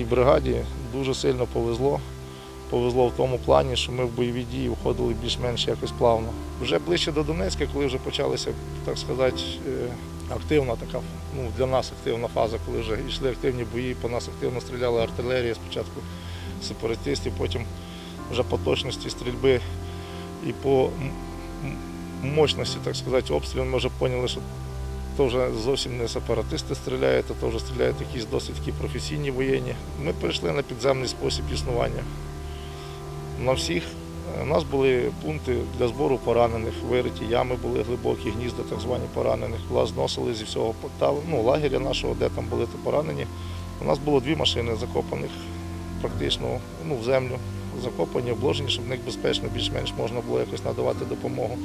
моїй бригаді дуже сильно повезло. Повезло в тому плані, що ми в бойові дії входили більш-менш якось плавно. Вже ближче до Донецька, коли вже почалася, так сказати, активна така, для нас активна фаза, коли вже йшли активні бої, по нас активно стріляла артилерія, спочатку сепаратистів, потім вже по точності стрільби і по мощності, так сказати, обстрілів ми вже поняли, що то вже зовсім не сепаратисти стріляють, а то вже стріляють якісь досить такі професійні воєнні. Ми перейшли на підземний спосіб існування. На всіх у нас були пункти для збору поранених, вириті ями були глибокі, гнізда так звані поранених. Нас зносили зі всього лагеря нашого, де там були поранені. У нас було 2 машини закопаних практично в землю, закопані, обложені, щоб в них безпечно більш-менш можна було якось надавати допомогу.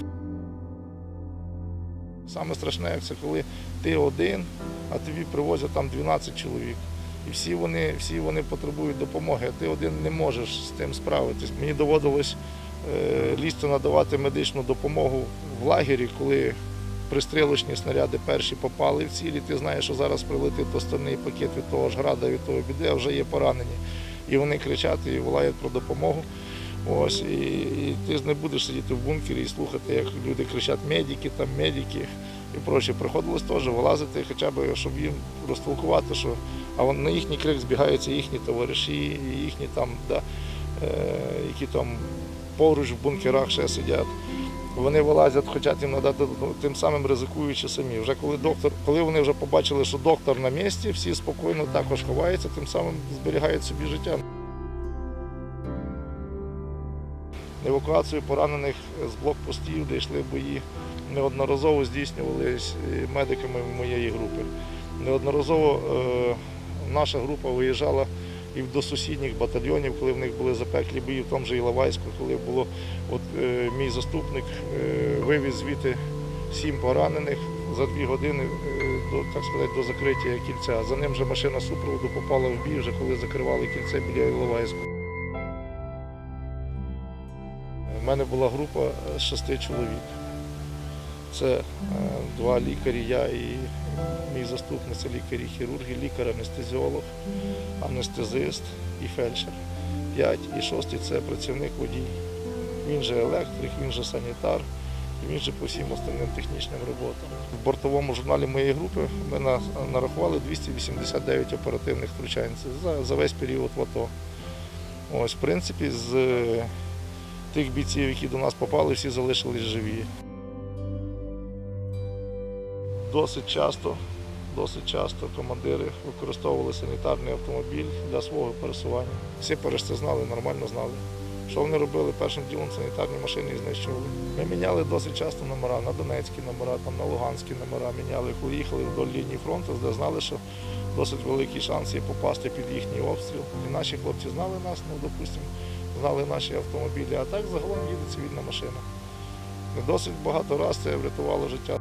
Саме страшне, це коли ти один, а тобі привозять там 12 чоловік. І всі вони потребують допомоги, а ти один не можеш з тим справитись. Мені доводилось лізти надавати медичну допомогу в лагері, коли пристрілочні снаряди перші попали в цілі, ти знаєш, що зараз прилетить остальний пакет від того ж града, від того біди, а вже є поранені. І вони кричать і волають про допомогу. Ось, і ти не будеш сидіти в бункері і слухати, як люди кричать медики і прочее. Приходилось теж вилазити, хоча б, щоб їм розтолкувати, що на їхній крик збігаються їхні товариші, їхні там, які там поруч в бункерах ще сидять. Вони вилазять, хочуть їм надати, тим самим ризикуючи самі. Вже коли вони вже побачили, що доктор на місці, всі спокійно також ховаються, тим самим зберігають собі життя. Евакуацію поранених з блокпостів, де йшли бої, неодноразово здійснювалися медиками моєї групи. Неодноразово наша група виїжджала і до сусідніх батальйонів, коли в них були запеклі бої, в тому же Іловайську, коли було, мій заступник вивіз звідти 7 поранених за 2 години, так сказати, до закриття кільця. За ним вже машина супроводу попала в бій, вже коли закривали кільце біля Іловайську. У мене була група з 6 чоловік. Це 2 лікарі, я і мій заступник, це лікарі-хірурги, лікар-анестезіолог, анестезист і фельдшер. 5 і 6 – це працівник водій. Він же електрик, він же санітар, і він же по всім остальним технічним роботам. В бортовому журналі моєї групи ми нарахували 289 оперативних втручань за весь період в АТО. Ось, в принципі, з тих бійців, які до нас попали, всі залишились живі. Досить часто командири використовували санітарний автомобіль для свого пересування. Всі перші знали, нормально знали. Що вони робили? Першим ділом санітарні машини знищували. Ми міняли досить часто номера, на донецькі номера, на луганські номера міняли. Коли їхали вдоль лінії фронту, де знали, що досить великий шанс є попасти під їхній обстріл. І наші хлопці знали нас, допустимо, знали наші автомобілі, а так загалом їде цивільна машина. Досить багато разів це врятувало життя.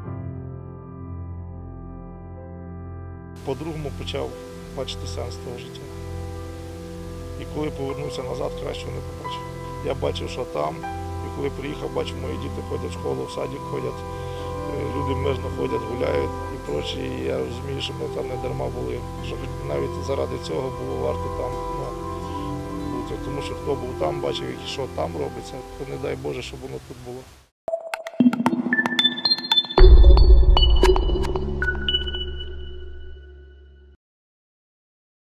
По-другому почав бачити сенс того життя. І коли повернувся назад, кращого не побачив. Я бачив, що там, і коли приїхав, бачив, мої діти ходять в школу, в садик ходять, люди мирно ходять, гуляють і прочі. І я розумію, що ми там не дарма були, що навіть заради цього було варто там бути. Тому що хто був там, бачив, що там робиться, то не дай Боже, щоб воно тут було.